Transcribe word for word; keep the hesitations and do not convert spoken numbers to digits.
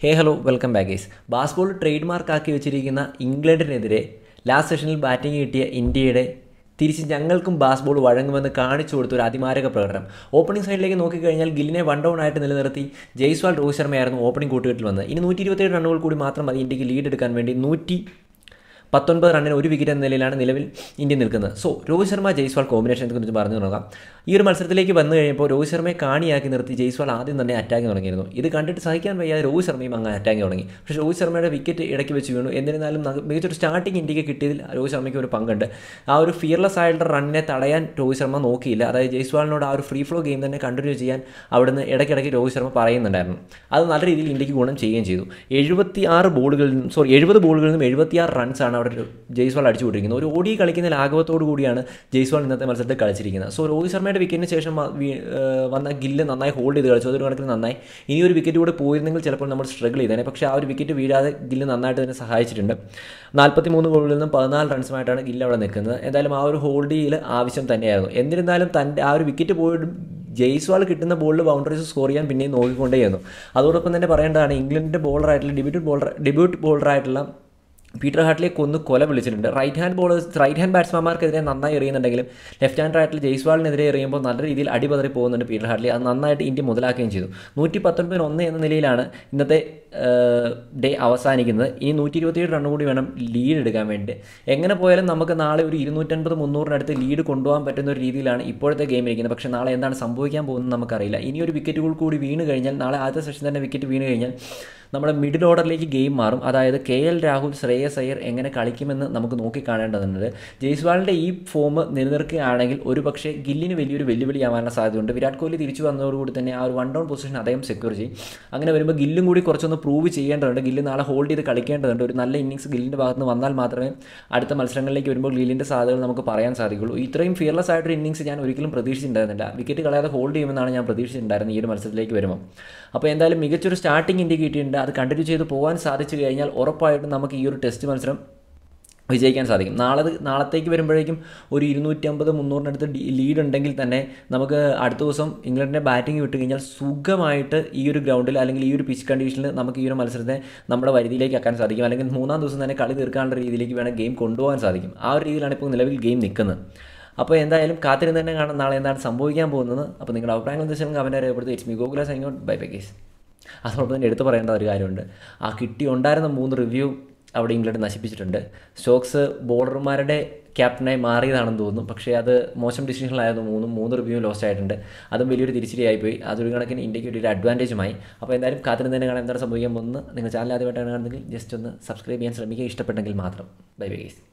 ഹേ hello welcome back guys. Bazball trade മാർക്കാക്കി വെച്ചിരിക്കുന്ന ഇംഗ്ലണ്ടിനെതിരെ ലാസ്റ്റ് സെഷനിൽ ബാറ്റിംഗ് കിട്ടിയ ഇന്ത്യയുടെ തിരിച്ച് ഞങ്ങൾക്കും ബാസ്ബോൾ വഴങ്ങുമെന്ന് കാണിച്ചു കൊടുത്ത ഒരു അതിമാരക പ്രകടനം. ഓപ്പണിംഗ് സൈഡിലേക്ക് നോക്കിക്കഴിഞ്ഞാൽ ഗില്ലിനെ വൺ ഡൗൺ ആയിട്ട് നിലനിർത്തി ജയ്സ്വാൾ രോഹിത് ശർമ്മയായിരുന്നു ഓപ്പണിംഗ് കൂട്ടുകെട്ടിൽ വന്നത്. ഇനി നൂറ്റി ഇരുപത്തേഴ് റണ്ണുകൾ കൂടി മാത്രം മതി ഇന്ത്യക്ക് ലീഡ് എടുക്കാൻ വേണ്ടി. നൂറ്റി പത്തൊൻപത് റണ്ണിന് ഒരു വിക്കറ്റ് എന്ന നിലയിലാണ് നിലവിൽ ഇന്ത്യ നിൽക്കുന്നത്. സോ രോഹിത് ശർമ്മ ജയ്സ്വാൾ കോമ്പിനേഷനെ കുറിച്ച് പറഞ്ഞു തുടങ്ങാം. ഈ ഒരു മത്സരത്തിലേക്ക് വന്നു കഴിയുമ്പോൾ രോഹിത് ശർമ്മയെ കാണിയാക്കി നിർത്തി ജയ്സ്വാൾ ആദ്യം തന്നെ അറ്റാക്ക് തുടങ്ങിയിരുന്നു. ഇത് കണ്ടിട്ട് സഹിക്കാൻ വയ്യാതെ രോഹിത് ശർമ്മയും അങ്ങ് അറ്റാക്ക് തുടങ്ങി. പക്ഷേ രോഹിത് ശർമ്മയുടെ വിക്കറ്റ് ഇടയ്ക്ക് വെച്ച് വീണു. എന്നിരുന്നാലും മികച്ചൊരു സ്റ്റാർട്ടിംഗ് ഇന്ത്യക്ക് കിട്ടിയതിൽ രോഹിത് ശർമ്മയ്ക്ക് ഒരു പങ്കുണ്ട്. ആ ഒരു ഫിയർലെസ് ആയിട്ടുള്ള റണ്ണിനെ തടയാൻ രോഹിത് ശർമ്മ നോക്കിയില്ല. അതായത് ജയ്സ്വാളിനോട് ആ ഒരു ഫ്രീ ഫ്ലോ ഗെയിം തന്നെ കണ്ടിന്യൂ ചെയ്യാൻ അവിടുന്ന് ഇടയ്ക്കിടയ്ക്ക് രോഹിത് ശർമ്മ പറയുന്നുണ്ടായിരുന്നു. അത് നല്ല രീതിയിൽ ഇന്ത്യക്ക് ഗുണം ചെയ്യുകയും ചെയ്തു. എഴുപത്തി ആറ് ബോളുകളിൽ നിന്നും സോറി എഴുപത് ബോളുകളിൽ നിന്നും എഴുപത്തിയാറ് റൺസാണ് അവിടെ ജയ്സ്വാൾ അടിച്ചു വിട്ടിരിക്കുന്നത്. ഒരു ഓടി കളിക്കുന്ന ലാഘവത്തോടു കൂടിയാണ് ജയ്സ്വാൾ ഇന്നത്തെ മത്സരത്തിൽ കളിച്ചിരിക്കുന്നത്. സോ രോഹിത് ശർമ്മയുടെ വിക്കറ്റിന് ശേഷം വന്ന ഗില്ല് നന്നായി ഹോൾഡ് ചെയ്ത് കളിച്ചു. അതൊരു കണക്കിന് നന്നായി. ഇനി ഒരു വിക്കറ്റ് കൂടെ പോയിരുന്നെങ്കിൽ ചിലപ്പോൾ നമ്മൾ സ്ട്രഗിൾ ചെയ്തേനെ. പക്ഷേ ആ ഒരു വിക്കറ്റ് വീഴാതെ ഗില്ല് നന്നായിട്ട് തന്നെ സഹായിച്ചിട്ടുണ്ട്. നാൽപ്പത്തി മൂന്ന് ബോളുകളിൽ നിന്നും പതിനാല് റൺസുമായിട്ടാണ് ഗില്ല് അവിടെ നിൽക്കുന്നത്. എന്തായാലും ആ ഒരു ഹോൾഡ് ചെയ്യൽ ആവശ്യം തന്നെയായിരുന്നു. എന്നിരുന്നാലും തൻ്റെ ആ ഒരു വിക്കറ്റ് പോയിട്ട് ജയ്സ്വാൾ കിട്ടുന്ന ബോളിൽ ബൗണ്ടറീസ് സ്കോർ ചെയ്യാൻ പിന്നെയും നോക്കിക്കൊണ്ടേയിരുന്നു. അതോടൊപ്പം തന്നെ പറയേണ്ടതാണ് ഇംഗ്ലണ്ടിൻ്റെ ബോളറായിട്ടുള്ള ഡെബ്യൂട്ട് ബോളർ ഡെബ്യൂട്ട് ബോളറായിട്ടുള്ള പീറ്റർ ഹാർട്ട്ലിയെ കൊന്ന് കൊല വിളിച്ചിട്ടുണ്ട്. Right hand bowlers right hand ബാറ്റ്സ്മാൻമാർക്കെതിരെ നന്നായി എറിയുന്നുണ്ടെങ്കിലും ലെഫ്റ്റ് ഹാൻഡ് ആയിട്ടുള്ള ജയ്സ്വാളിനെതിരെ എറിയുമ്പോൾ നല്ല രീതിയിൽ അടിപതറി പോകുന്നുണ്ട് പീറ്റർ ഹാർട്ട്ലി. അത് നന്നായിട്ട് ഇന്ത്യ മുതലാക്കുകയും ചെയ്തു. നൂറ്റി പത്തൊൻപതിന് ഒന്ന് എന്ന നിലയിലാണ് ഇന്നത്തെ ഡേ അവസാനിക്കുന്നത്. ഇനി നൂറ്റി ഇരുപത്തിയേഴ് റണ്ണ് കൂടി വേണം ലീഡ് എടുക്കാൻ വേണ്ടി. എങ്ങനെ പോയാലും നമുക്ക് നാളെ ഒരു ഇരുന്നൂറ്റൻപത് മുന്നൂറിനടുത്ത് ലീഡ് കൊണ്ടുപോകാൻ പറ്റുന്ന ഒരു രീതിയിലാണ് ഇപ്പോഴത്തെ ഗെയിം ഇരിക്കുന്നത്. പക്ഷേ നാളെ എന്താണ് സംഭവിക്കാൻ പോകുന്നത് നമുക്കറിയില്ല. ഇനി ഒരു വിക്കറ്റുകൾ കൂടി വീണ് കഴിഞ്ഞാൽ നാളെ ആദ്യത്തെ സെഷൻ തന്നെ വിക്കറ്റ് വീണ് കഴിഞ്ഞാൽ നമ്മുടെ മിഡിൽ ഓർഡറിലേക്ക് ഗെയിം മാറും. അതായത് കെ എൽ രാഹുൽ, ശ്രേയസ് അയ്യർ എങ്ങനെ കളിക്കുമെന്ന് നമുക്ക് നോക്കിക്കാണേണ്ടതുണ്ട്. ജയ്സ്വാളിൻ്റെ ഈ ഫോം നിലനിർത്തുകയാണെങ്കിൽ ഒരു പക്ഷേ ഗില്ലിന് വലിയൊരു വെല്ലുവിളിയാവാനുള്ള സാധ്യതയുണ്ട്. വിരാട് കോഹ്ലി തിരിച്ചു വന്നതോടുകൂടി തന്നെ ആ ഒരു വൺ ഡൗൺ പൊസിഷൻ അദ്ദേഹം സെക്യൂർ ചെയ്യും. അങ്ങനെ വരുമ്പോൾ ഗില്ലും കൂടി കുറച്ചൊന്ന് പ്രൂവ് ചെയ്യേണ്ടതുണ്ട്. ഗില്ല് നാളെ ഹോൾഡ് ചെയ്ത് കളിക്കേണ്ടതുണ്ട്. ഒരു നല്ല ഇന്നിങ്സ് ഗില്ലിൻ്റെ ഭാഗത്ത് നിന്ന് വന്നാൽ മാത്രമേ അടുത്ത മത്സരങ്ങളിലേക്ക് വരുമ്പോൾ ഗില്ലിൻ്റെ സാധ്യതകൾ നമുക്ക് പറയാൻ സാധിക്കുള്ളൂ. ഇത്രയും ഫിയർലെസ് ആയിട്ടൊരു ഇന്നിങ്സ് ഞാൻ ഒരിക്കലും പ്രതീക്ഷിച്ചിട്ടുണ്ടായിരുന്നില്ല. വിക്കറ്റ് കളയാതെ ഹോൾഡ് ചെയ്യുമെന്നാണ് ഞാൻ പ്രതീക്ഷിച്ചിട്ടുണ്ടായിരുന്നത് ഈ ഒരു മത്സരത്തിലേക്ക് വരുമ്പോൾ. അപ്പോൾ എന്തായാലും മികച്ചൊരു സ്റ്റാർട്ടിംഗ് ഇന്ത്യക്ക് കിട്ടിയിട്ടുണ്ട്. അത് കണ്ടിന്യൂ ചെയ്ത് പോകാൻ സാധിച്ചു കഴിഞ്ഞാൽ ഉറപ്പായിട്ടും നമുക്ക് ഈ ഒരു ടെസ്റ്റ് മത്സരം വിജയിക്കാൻ സാധിക്കും. നാളെ നാളത്തേക്ക് വരുമ്പോഴേക്കും ഒരു ഇരുന്നൂറ്റമ്പത് മുന്നൂറിനടുത്ത് ലീഡ് ഉണ്ടെങ്കിൽ തന്നെ നമുക്ക് അടുത്ത ദിവസം ഇംഗ്ലണ്ടിൻ്റെ ബാറ്റിംഗ് വിട്ട് കഴിഞ്ഞാൽ സുഖമായിട്ട് ഈ ഒരു ഗ്രൗണ്ടിൽ അല്ലെങ്കിൽ ഈ ഒരു പിച്ച് കണ്ടീഷനിൽ നമുക്ക് ഈ ഒരു മത്സരത്തെ നമ്മുടെ വരുതിയിലേക്ക് ആക്കാൻ സാധിക്കും. അല്ലെങ്കിൽ മൂന്നാം ദിവസം തന്നെ കളി തീർക്കാനുള്ള രീതിയിലേക്ക് വേണം ഗെയിം കൊണ്ടുപോകാൻ സാധിക്കും. ആ ഒരു രീതിയിലാണ് ഇപ്പോൾ നിലവിൽ ഗെയിം നിൽക്കുന്നത്. അപ്പോൾ എന്തായാലും കാത്തിരുന്ന് തന്നെ കാണാം നാളെ എന്താണ് സംഭവിക്കാൻ പോകുന്നത്. അപ്പോൾ നിങ്ങളുടെ അഭിപ്രായങ്ങൾ എന്താ കമൻറ്റ് അറിയപ്പെടുത്തി. It's me Gokula signing out. Bye bye guys. അതോടൊപ്പം തന്നെ എടുത്തു പറയേണ്ട ഒരു കാര്യമുണ്ട്. ആ കിട്ടി ഉണ്ടായിരുന്ന മൂന്ന് റിവ്യൂ അവിടെ ഇംഗ്ലണ്ട് നശിപ്പിച്ചിട്ടുണ്ട്. സ്റ്റോക്സ് ബോളർമാരുടെ ക്യാപ്റ്റനായി മാറിയതാണെന്ന് തോന്നുന്നു. പക്ഷേ അത് മോശം ഡിസിഷനിലായിരുന്നു. മൂന്നും മൂന്ന് റിവ്യൂ ലോസ്റ്റ് ആയിട്ടുണ്ട്. അതും വലിയൊരു തിരിച്ചടിയായിപ്പോയി. അതൊരു കണക്കിന് ഇന്ത്യക്ക് ഒരു അഡ്വാൻറ്റേജുമായി. അപ്പോൾ എന്തായാലും കാത്തിരുന്ന് തന്നെ കാണാൻ എന്താണ് സംഭവിക്കാൻ പോകുന്നത്. നിങ്ങൾ ചാനൽ ആദ്യമായിട്ടാണ് കാണുന്നതെങ്കിൽ ജസ്റ്റ് ഒന്ന് സബ്സ്ക്രൈബ് ചെയ്യാൻ ശ്രമിക്കുക, ഇഷ്ടപ്പെട്ടെങ്കിൽ മാത്രം. Bye bye guys.